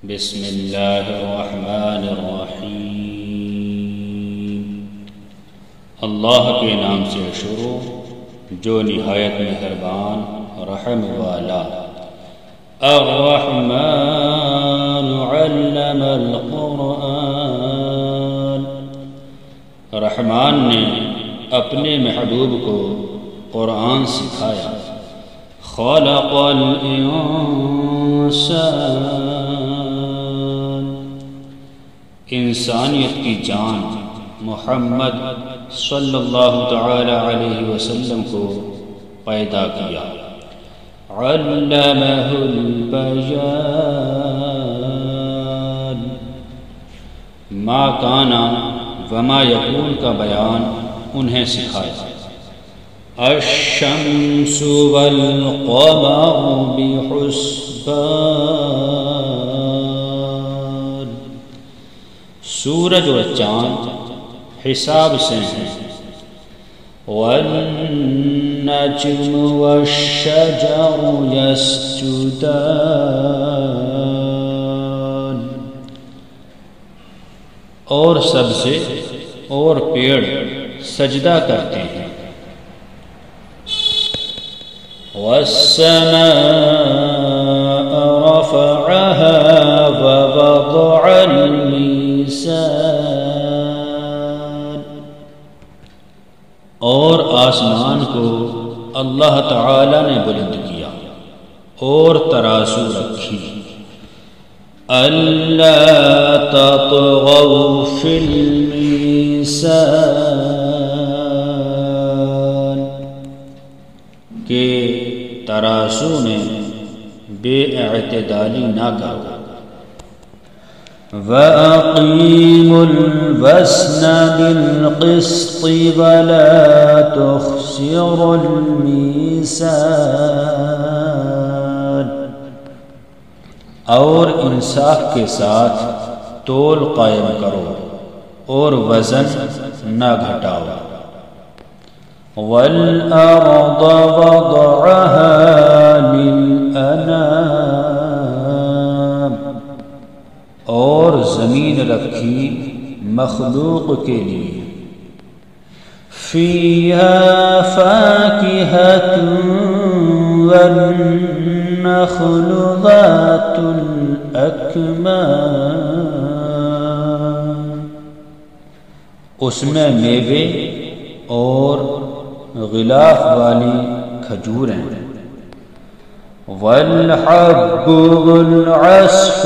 بسم اللہ الرحمن الرحیم۔ اللہ کے نام سے شروع جو نہایت مہربان رحم والا۔ الرحمن علم القرآن، رحمان نے اپنے محبوب کو قرآن سکھایا۔ خلق الانسان، انسانیت کی جان محمد صلی اللہ تعالی علیہ وسلم کو پیدا کیا۔ علمہ البیان، ما کانا وما یکون کا بیان انہیں سکھایا۔ الشمس والقمر بحسبان، سورج اور چاند حساب سے ہیں۔ والنجم والشجر يسجدان، اور سبزے اور پیڑ سجدہ کرتے ہیں۔ والسماء رفعها ووضع الميزان، اور آسمان کو اللہ تعالی نے بلند کیا اور ترازو رکھی۔ الا تطغوا فی المیزان، کہ ترازو میں بے اعتدالی نہ کرو۔ وَأَقِيمُوا الْوَزْنَ بِالْقِسْطِ وَلَا تُخْسِرُوا الْمِيزَانَ، اور انصاف کے ساتھ تول قائم کرو اور وزن نہ گھٹاؤ۔ وَالْأَرْضَ وَضَعَهَا لِلْأَنَامِ، اور زمین رکھی مخلوق کے لیے۔ فِيهَا فَاكِهَةٌ وَالنَّخْلُ ذَاتُ الْأَكْمَامِ، اس میں میوے اور غلاف والی کھجوریں۔ والحب والعصف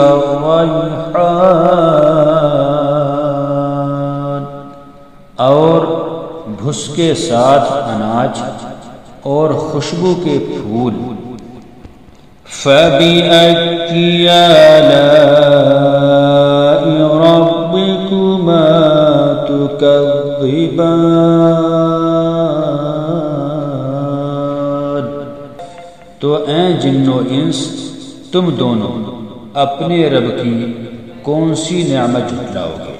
والریحان، اور بھس کے ساتھ اناج اور خوشبو کے پھول۔ فَبِأَيِّ آلَاءِ رَبِّكُمَا تُكَذِّبَانِ، تو اے جن و انس تم دونوں اپنے رب کی کون سی نعمت جھٹلاؤ گے؟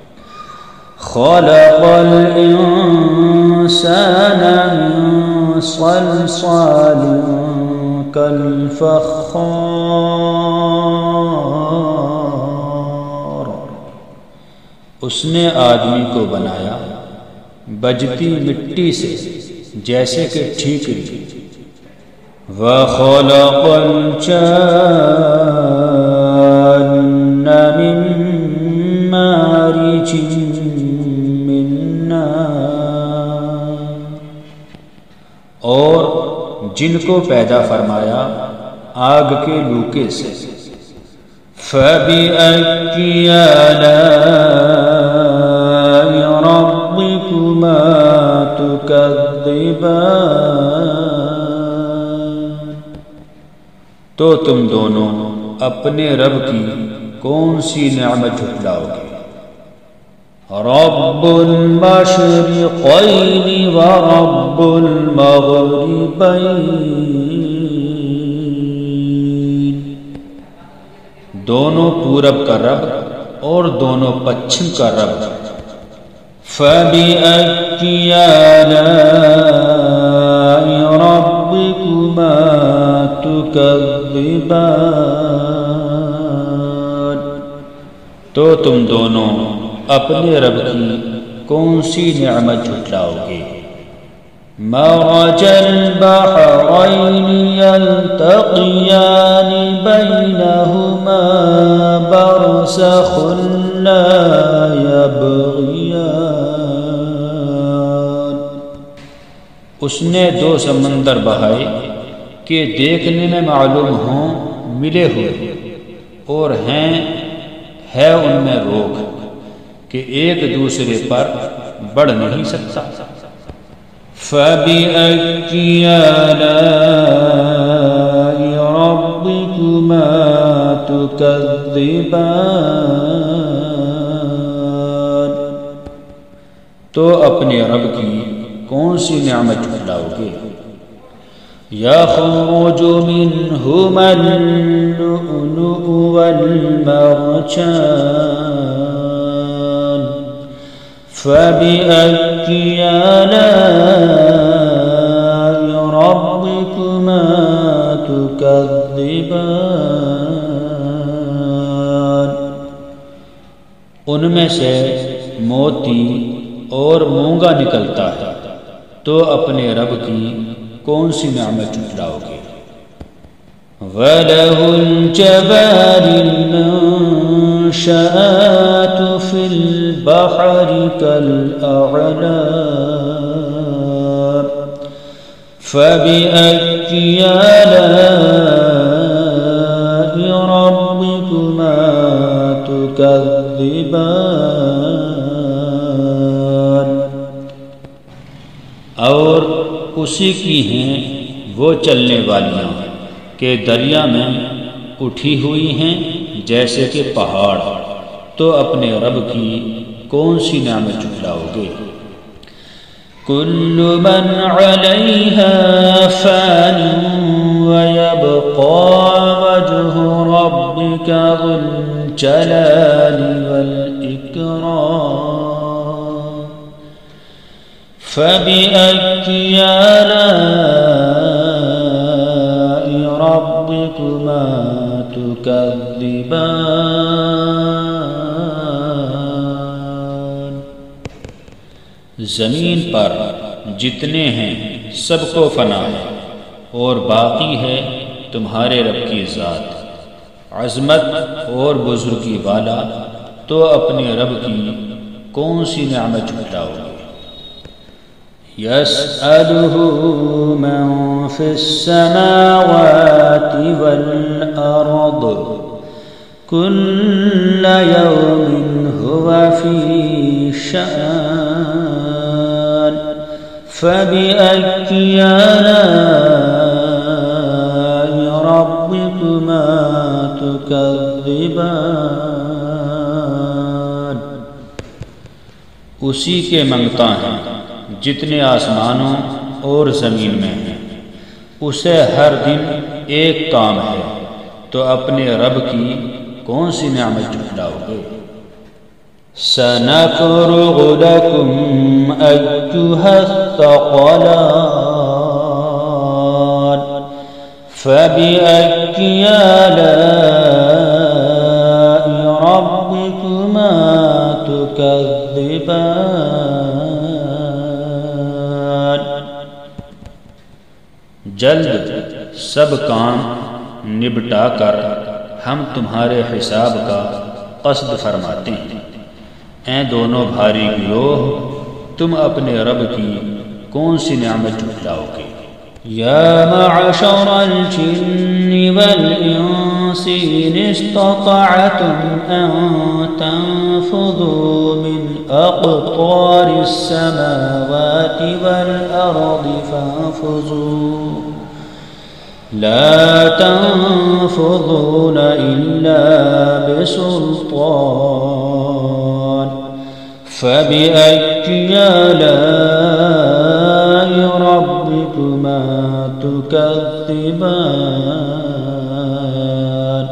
خلق الانسان من صلصال کالفخار، اس نے آدمی کو بنایا بجتی مٹی سے جیسے کہ ٹھیکری۔ وَخَلَقَ الْجَانَّ مِن مَّارِجٍ مِّن نَّارٍ، اور جن کو پیدا فرمایا آگ کے لوکے سے۔ فَبِأَيِّ آلَاءِ رَبِّكُمَا تُكَذِّبَانِ، تو تم دونوں اپنے رب کی کون سی نعمت جھٹلاؤ گے؟ رب المشرقین ورب المغربین، دونوں پورب کا رب اور دونوں پچھم کا رب۔ فَبِأَيِّ آلَاءِ رَبِّكُمَا تُكَذِّبَانِ، تو تم دونوں اپنے رب کی کون سی نعمت جھٹلاؤ گے؟ مرج البحرين يلتقيان بينهما برزخ لا يبغيان۔ اس نے دو سمندر بہائے کہ دیکھنے میں معلوم ہوں ملے ہوئے، اور ہے ان میں روک کہ ایک دوسرے پر بڑھ نہیں سکتا۔ فَبِأَيِّ آلَاءِ رَبِّكُمَا تُكَذِّبَانِ، تو اپنے رب کی کون سی نعمت جھٹلاؤ گے؟ يَخْرُجُ مِنْهُمَا اللُّؤْلُؤُ وَالْمَرْجَانُ فَبِأَيِّ آلَاءِ رَبِّكُمَا تُكَذِّبَانِ، ان میں سے موتی اور مونگا نکلتا ہے، تو اپنے رب کی کون سی نعمت جھٹلاؤ گے؟ وَلَهُ الْجَوَارِ الْمُنشَآتُ فِي الْبَحْرِ كَالْأَعْلَامِ فَبِأَيِّ آلَاءِ رَبِّكُمَا تُكَذِّبَانِ، اور اسی کی ہیں وہ چلنے والیاں کہ دریا میں اٹھی ہوئی ہیں جیسے کہ پہاڑ، تو اپنے رب کی کون سی نعمت جھٹلاؤ گے؟ كل من عليها فان ويبقى وجه ربك ذو الجلال والإكرام فبأي آلاء ربكما تكذبان۔ زمین پر جتنے ہیں سب کو فنا ہے، اور باقی ہے تمہارے رب کی ذات عظمت اور بزرگی والا، تو اپنے رب کی کون سی نعمت جھٹلاؤ گے؟ يسأله من في السماوات والأرض كل يوم هو في شأن فبأي آلاء ربكما تكذبان۔ اسی کے منگتا ہیں جتنے آسمانوں اور زمین میں ہیں، اسے ہر دن ایک کام ہے، تو اپنے رب کی کون سی نعمت جھٹلاؤ گے؟ سَنَفْرُغُ لَكُمْ أَيُّهَا الثَّقَلَانِ فَبِأَيِّ آلَاءِ رَبِّكُمَا تُكَذِّبَانِ۔ جلد سب کام نبٹا کر ہم تمہارے حساب کا قصد فرماتے ہیں۔ اے دونوں بھاری گروہ، تم اپنے رب کی کون سی نعمت جھٹلاؤ گے؟ یا معشر الجن والانس ان استطعتم ان تنفذوا من اقطار السماوات والارض فانفذوا لا تنفذون الا بسلطان فبأي آلاء ربكما تكذبان۔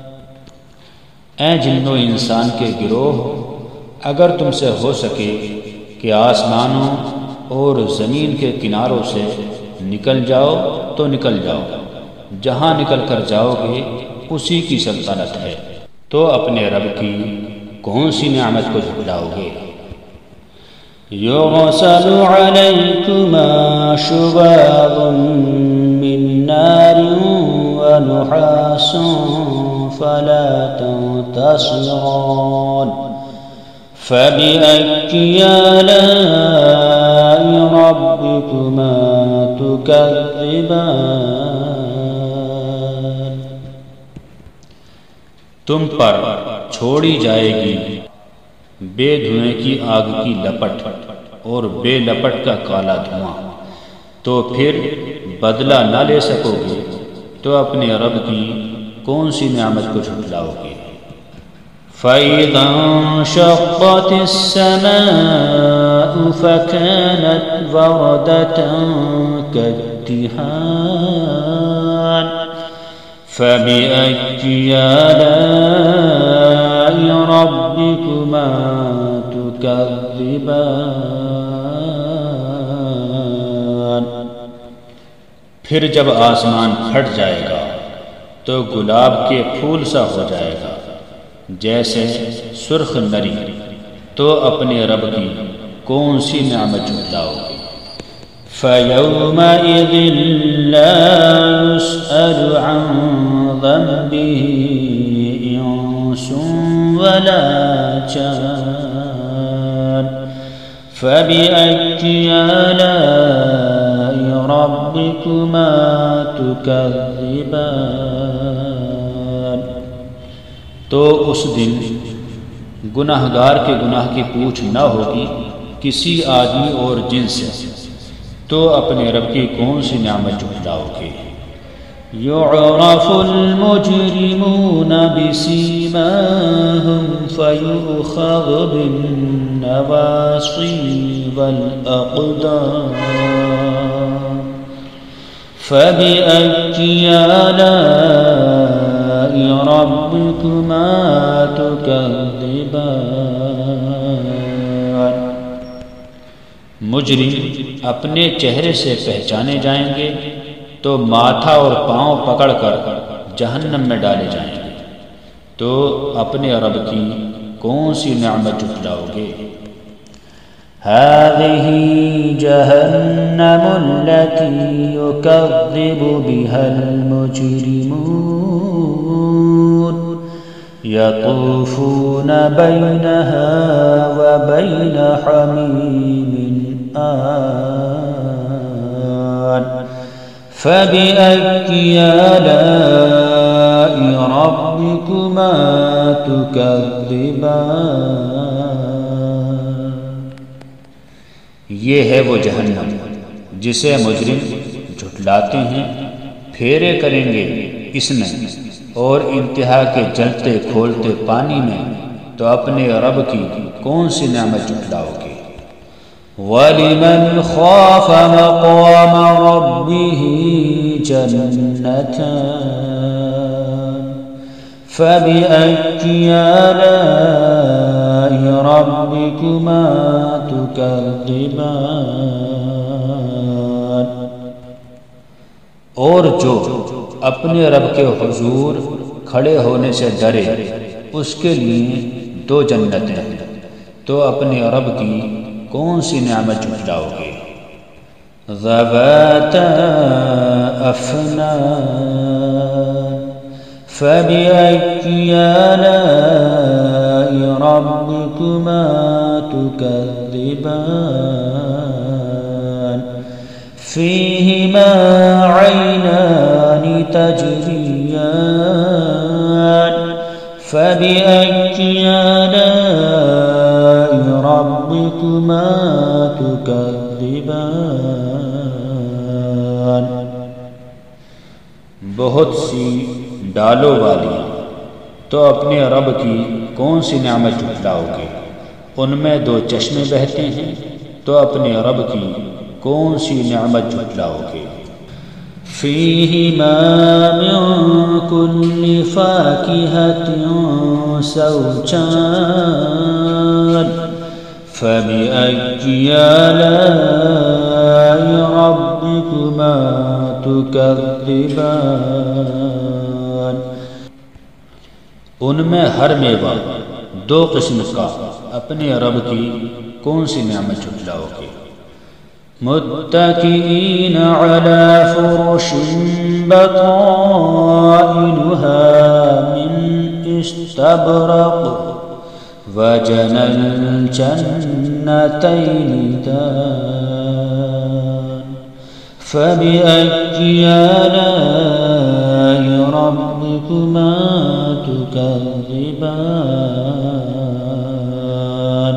اے جن و انسان کے گروہ، اگر تم سے ہو سکے کہ آسمانوں اور زمین کے کناروں سے نکل جاؤ تو نکل جاؤ، جہاں نکل کر جاؤ گے اسی کی سلطنت ہے، تو اپنے رب کی کون سی نعمت کو جھٹلاؤ گے؟ يرسل عليكما شواظ من نار ونحاس فلا تنتصران فبأي آلاء ربكما تكذبان تم پر چھوڑی جائے گی بے دھوئیں کی آگ کی لپٹ اور بے لپٹ کا کالا دھواں، تو پھر بدلہ نہ لے سکو گے تو اپنے رب کی کون سی نعمت کو جھٹلاؤ گے؟ فَإِذَا انشَقَّتِ السَّمَاءُ فَكَانَتْ وَرْدَةً كَالدِّهَانِ فَبِأَيِّ آلَاءِ رَبِّكُمَا تُكَذِّبَانِ پھر جب آسمان پھٹ جائے گا تو گلاب کے پھول سا ہو جائے گا جیسے سرخ نری، تو اپنے رب کی کون سی نعمت جھٹلاؤ گے؟ فَيَوْمَئِذٍ لَا يُسْأَلُ عَنْ ذَنبِهِ إِنسٌ وَلَا جَانٌ فَبِأَيِّ آلَاءِ رَبِّكُمَا تُكَذِّبَانِ تو اس دن گناہگار کے گناہ کی پوچھ نہ ہوگی کسی آدمی اور جن سے، تو اپنے رب کی کون سی نعمت جھٹلاؤ گے؟ يُعْرَفُ الْمُجْرِمُونَ بِسِيمَاهُمْ فَيُؤْخَذُ بِالنَّوَاصِي وَالْأَقْدَامِ فَبِأَيِّ آلَاءِ رَبِّكُمَا تُكَذِّبَانِ مجرم اپنے چہرے سے پہچانے جائیں گے تو ماتھا اور پاؤں پکڑ کر جہنم میں ڈالے جائیں گے، تو اپنے رب کی کون سی نعمت جھٹلاؤ گے؟ هذه جهنم التي يكذب بها المجرمون يطوفون بينها وبين حميم آن فبأي آلاء ربكما تكذبان یہ ہے وہ جہنم جسے مجرم جھٹلاتے ہیں، پھیرے کریں گے اس میں اور انتہا کے جلتے کھولتے پانی میں، تو اپنے رب کی کون سی نعمت جھٹلاؤ گے؟ وَلِمَنْ خَافَ مَقَامَ رَبِّهِ جَنَّتَانِ فَبِأَيِّ آلَاءِ رَبِّكُمَا تُكَذِّبَانِ اور جو اپنے رب کے حضور کھڑے ہونے سے ڈرے اس کے لیے دو جنتیں ہیں، تو اپنے رب کی کون سی نعمت جھٹلاؤ گے؟ ذَوَاتَا أَفْنَانٍ فَبِأَيِّ آلَاءِ رَبِّكُمَا تُكَذِّبَانِ فِيهِمَا عَيْنَانِ تَجْرِيَانِ فَبِأَيِّ آلَاءِ رَبِّكُمَا تُكَذِّبَانِ بہت سی ڈالوں والی، تو اپنے رب کی کون سی نعمت جھٹلاؤ گے؟ ان میں دو چشمے بہتے ہیں، تو اپنے رب کی کون سی نعمت جھٹلاؤ گے؟ فِيهِمَا مِن كُلِّ فَاكِهَةٍ زَوْجَانِ فَبِأَيِّ آلَاءِ رَبِّكُمَا تُكَذِّبَانِ ان میں ہر میوہ دو قسم کا اپنے رب کی کون سی نعمت جھٹلاؤ گے؟ متكئين على فرش بطائنها من استبرق وجنى الجنتين دان فبأي آلاء ربكما تكذبان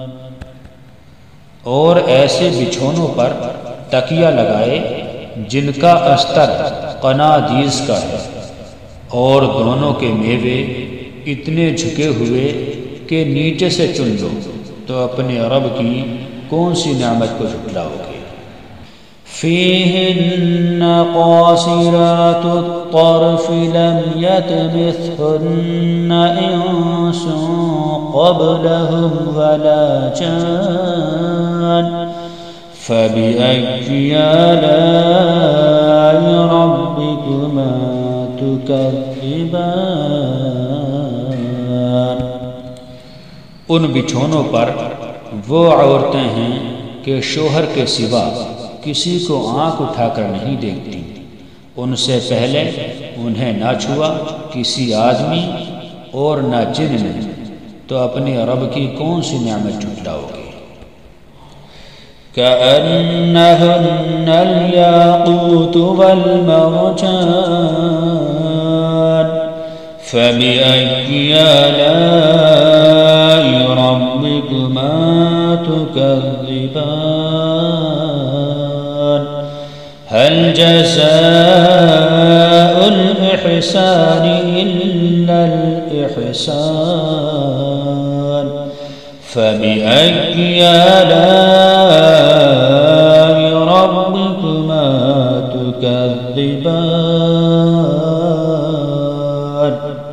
اور ایسے بچھونوں پر تکیہ لگائے جن کا استر قنادیس کا ہے، اور دونوں کے میوے اتنے جھکے ہوئے کہ نیچے سے چن لو، تو اپنے رب کی کون سی نعمت کو جھٹلاؤ گے؟ فيهن قاصرات الطرف لم يطمثهن إنس قبلهم ولا جان فبأي آلاء ربكما تكذبان ان بچھونوں پر وہ عورتیں ہیں کہ شوہر کے سوا کسی کو آنکھ اٹھا کر نہیں دیکھتی، ان سے پہلے انہیں نہ چھوا کسی آدمی اور نہ جن نے، تو اپنے رب کی کون سی نعمت جھٹلاؤ گے؟ كأنهن الياقوت والمرجان فبأي آلاء ربكما تكذبان هل جزاء الإحسان إلا الإحسان فبأي آلاء ربكما تكذبان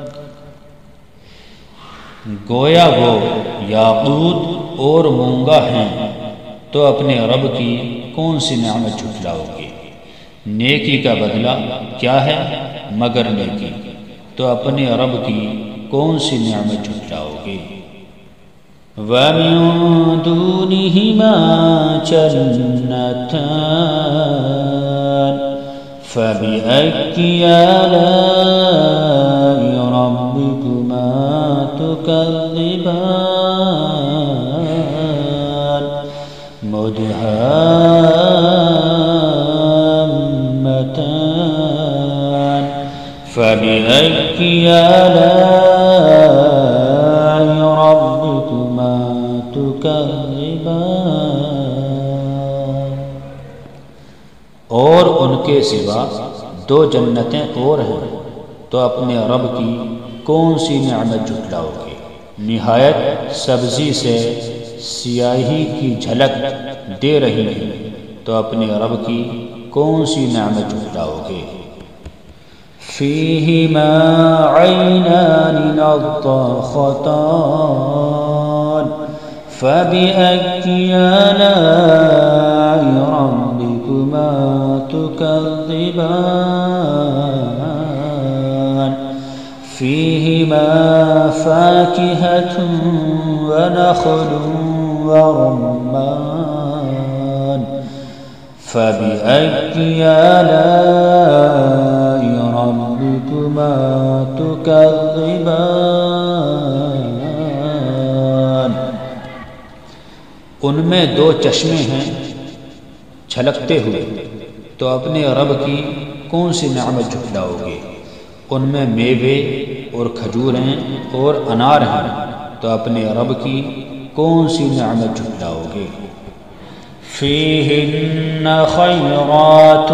گویا وہ یاقوت اور مونگا ہیں، تو اپنے رب کی کون سی نعمت جھٹلاؤ گے؟ نیکی کا بدلہ کیا ہے مگر نیکی، تو اپنے رب کی کون سی نعمت جھٹلاؤ گے؟ وَمِن دُونِهِمَا جَنَّتَانِ فَبِأَيِّ آلَاءِ رَبِّكُمَا تُكَذِّبَانِ مُدْهَامَّتَانِ فَبِأَيِّ آلَاءِ رَبِّكُمَا تُكَذِّبَانِ اور ان کے سوا دو جنتیں اور ہیں، تو اپنے رب کی کون سی نعمت جھٹلاؤ گے؟ نہایت سبزی سے سیاہی کی جھلک دے رہی ہے، تو اپنے رب کی کون سی نعمت جھٹلاؤ گے؟ فيهما عينان نضاختان فبأي آلاء ربكما تكذبان فيهما فاكهة ونخل ورمان فبأي آلاء ربكما تكذبان ان میں دو چشمے ہیں چھلکتے ہوئے، تو اپنے رب کی کون سی نعمت جھٹلاؤ گے؟ ان میں میوے اور کھجوریں اور انار ہیں، تو اپنے رب کی کون سی نعمت جھٹلاؤ گے؟ فيهن خيرات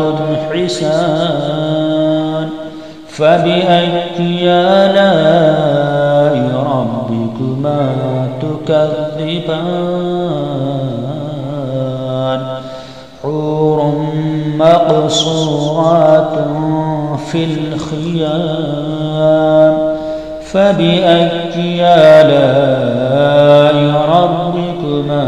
حسان فبأي آلاء ربكما تكذبان حور مقصورات في الخيام فبأي آلاء ربكما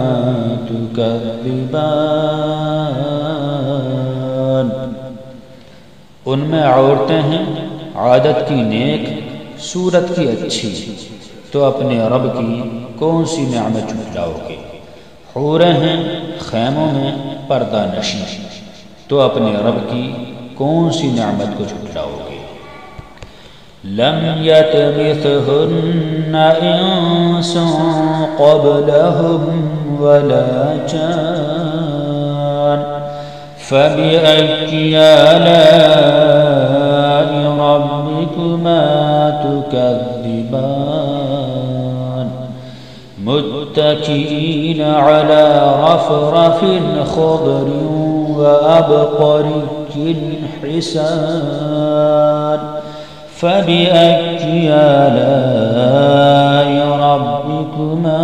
تكذبان ان میں عورتیں ہیں عادت کی نیک صورت کی اچھی تو اپنے رب کی کون سی نعمت جھٹلاؤ گے؟ حوریں ہیں خیموں میں پردہ نشیں تو اپنے رب کی کون سی نعمت کو جھٹلاؤ گے؟ لم يطمثهن انس قبلهم ولا جان فبأي آلاء ربكما تكذبان متكئين على رفرف خضر وأبقري حسان فبأي آلاء ربكما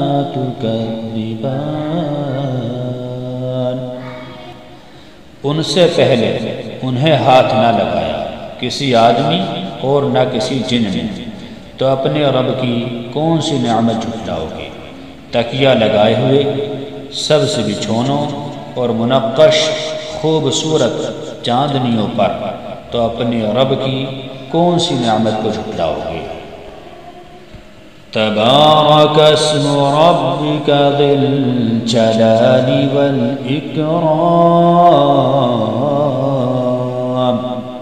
تكذبان ان سے پہلے انہیں ہاتھ نہ لگایا کسی آدمی اور نہ کسی جن نے تو اپنے رب کی کون سی نعمت جھٹلاؤ گے؟ تکیہ لگائے ہوئے سبز بچھونوں اور منقش خوبصورت چاندنیوں پر تو اپنے رب کی کون سی نعمت کو جھٹلاؤ گے؟ تبارك اسم ربك ذي الجلال والإكرام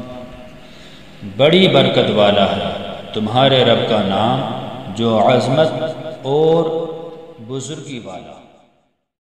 بڑی برکت والا ہے تمہارے رب کا نام جو عظمت اور بزرگی والا